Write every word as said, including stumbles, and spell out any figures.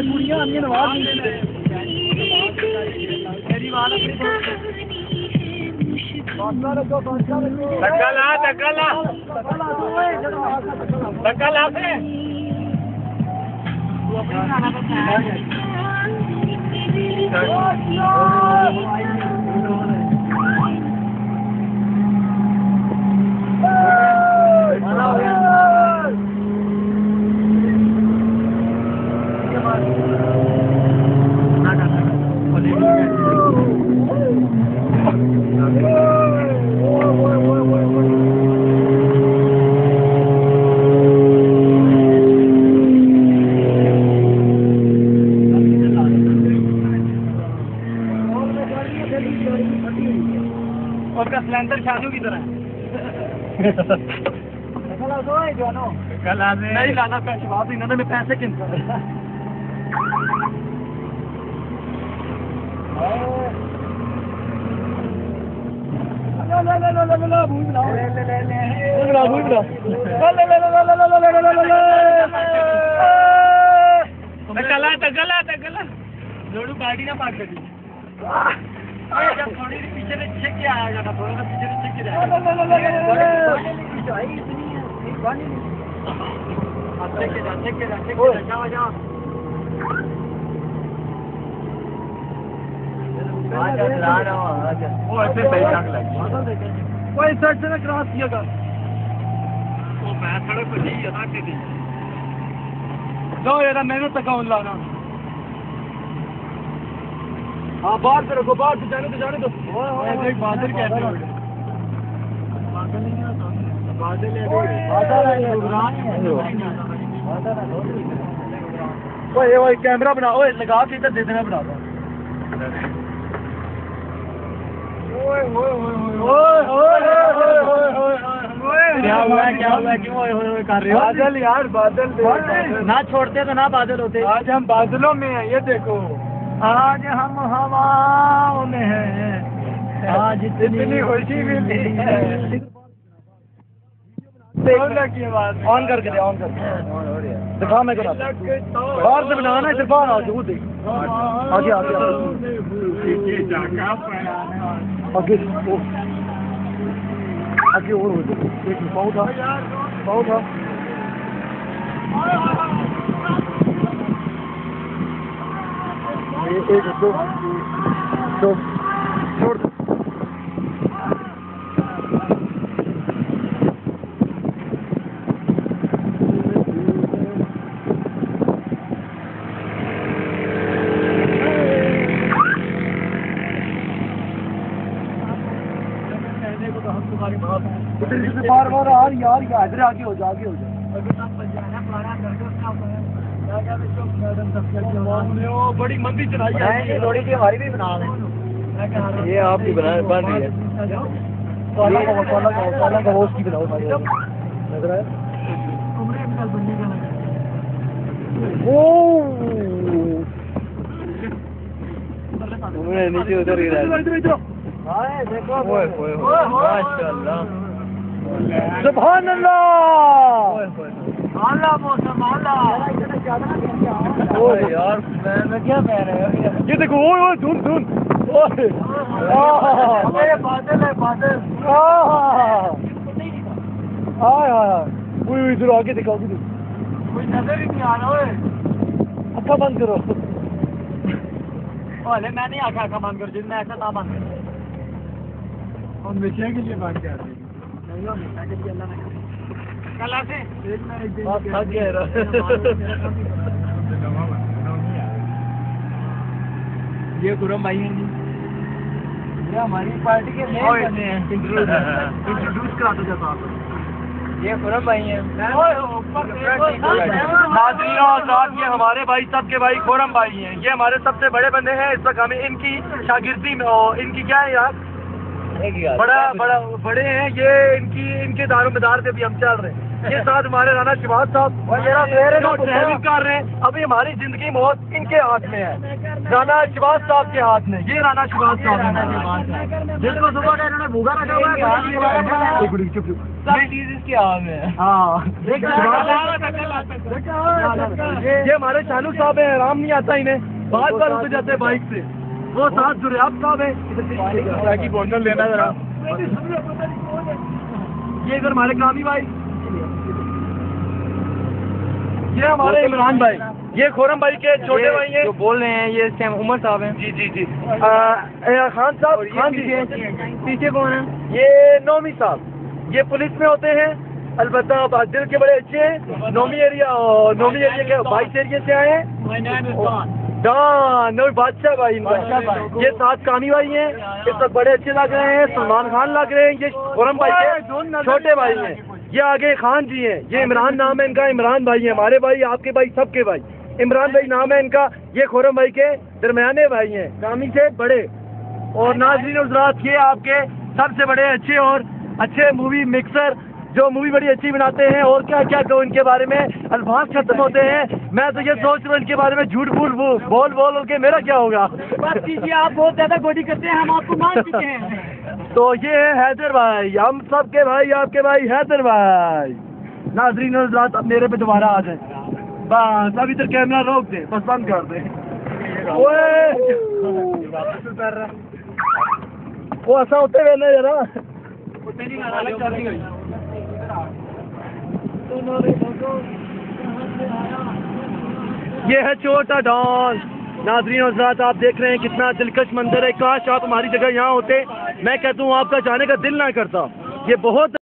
कुड़ियां हमने नवाज मेरी वाला धक्का ला धक्का ला धक्का ला पे उसका सिलेंडर शादियों की तरह नहीं लाना पैसे वापस इन्होंने में पैसे किन गला गला गला जोड़ू गाड़ी ना पाक कर जब थोड़ी पीछे से छेक के आएगा ना थोड़ा सा पीछे से छेक के जाएगा छेक के जा छेक के जा छेक के जा जाओ जाओ आजा आ रहा हूं आजा वो ऐसे सही लग लगा कोई साइड से ना क्रॉस कियागा वो मैं सड़क पे नहीं अदा के दी लो यार मेहनत तक आऊं लाना हाँ बाहर पे रखो बाहर तो जाने तो जाने दो एक बादल कैसे हो गए बादल नहीं है बादल है ओए ओए कैमरा बना ओए लगा के इधर दे देना बना दो ओए ओए ओए ओए ओए क्या हुआ क्या हुआ क्यों ओए ओए कर रहे हो बादल यार बादल ना छोड़ते तो ना बादल होते आज हम बादलों में हैं ये देखो आज हम हवाओं में हैं आज इतनी खुशी मिली है ऑन करके दे ऑन करके दिखा मैं करा बाहर से बनाना इधर बाहर आओ जरूर देख आगे आगे आगे आगे और हो देख बहुत बहुत एक एक दो दो छोड़ दो बार बार यार यार इधर आगे हो जा आगे हो जा बड़ी मंदी चलाई है ये थोड़ी सी हमारी भी बना दें ये आपकी बना बन रही है वाला का वाला का वाला का रोज की बनाओ नजर आया ओ नीचे उधर ही रहा हां देखो ओए ओए माशाल्लाह सुभान अल्लाह आला मौसम आला ओए यार मैं क्या कह रहे हो ये देखो ओए ओए धुन धुन ओए मेरे बादल है बादल हाय हाय ओए इधर आगे दिखाओ कोई नजर ही नहीं आ रहा ओए अच्छा बंद करो ओले मैं नहीं आखा आखा बंद कर जितना ऐसा था बंद कर और मिठिया के लिए बात कर रही नहीं हो मिठिया के लिए अल्लाह ने कला से एक ना एक दिन थक गया ये खुरम भाई हैं जी ये हमारी पार्टी के मेन बने हैं इंट्रोड्यूस करा दो जब आप ये खुरम भाई हैं नाज़रीन और साथ ये हमारे भाई सबके भाई खुरम भाई हैं ये हमारे सबसे बड़े बंदे हैं इस वक्त हमें इनकी शागिर्दी में इनकी क्या है यार बड़ा बड़ा बड़े हैं ये इनकी इनके दारोमदार से भी हम चल रहे हैं ये साथ हमारे राना शहबाज साहब जो ड्राइविंग कर रहे हैं। अभी हमारी जिंदगी मौत इनके हाथ में है, राना शहबाज साहब के हाथ में। ये राना शहबाज साहब है जिसको सुबह का इन्होंने भूखा रखा हुआ है, सब चीज इसके हाथ में है। हाँ, ये हमारे शानू साहब है, आराम नहीं आता इन्हें, बार बार उतर जाते हैं बाइक से। वो साथ जुड़े आप साहब है की बोतल लेना जरा। ये इधर हमारे कामी भाई, ये हमारे इमरान भाई, ये खोरम भाई के छोटे भाई हैं जो बोल रहे हैं। ये सैम उमर साहब हैं। जी जी जी आ, खान साहब, खान जी पीछे कौन है? ये नौमी साहब, ये पुलिस में होते हैं, अलबत्ता दिल के बड़े अच्छे हैं। नौमी एरिया, नौमी एरिया के बाईस एरिया से आए हैं। डॉन नौमी बादशाह भाई इनका। ये सात कानी भाई हैं, ये सब बड़े अच्छे लग रहे हैं। सलमान खान लग रहे हैं। ये खोरम भाई के छोटे भाई हैं। ये आगे खान जी हैं। ये इमरान नाम है इनका, इमरान भाई है, हमारे भाई, आपके भाई, सबके भाई। इमरान भाई नाम है इनका। ये खोरम भाई के दरमियाने भाई हैं, कामी से बड़े। और नाज़रीन हज़रात, ये आपके सबसे बड़े अच्छे और अच्छे मूवी मिक्सर, जो मूवी बड़ी अच्छी बनाते हैं। और क्या क्या कहूँ इनके बारे में, अल्फाज खत्म होते हैं। मैं तो ये सोच रहा हूँ इनके बारे में झूठ फूट बोल बोल के मेरा क्या होगा। बात कीजिए, आप बहुत ज्यादा गोडी करते हैं, हम आपको मान चुके हैं। तो ये है हैदर भाई, हम सबके भाई, आपके भाई हैदर भाई। नाज़रीन हज़रात, अब मेरे पे दोबारा आ जाए बस। अब इधर कैमरा रोक दे, बस बंद कर दे। वो ऐसा होते हुए ना जरा ये है छोटा डॉन। नाज़रीन हज़रात, आप देख रहे हैं कितना दिलकश मंजर है। काश आप हमारी जगह यहाँ होते, मैं कहता हूँ आपका जाने का दिल ना करता। ये बहुत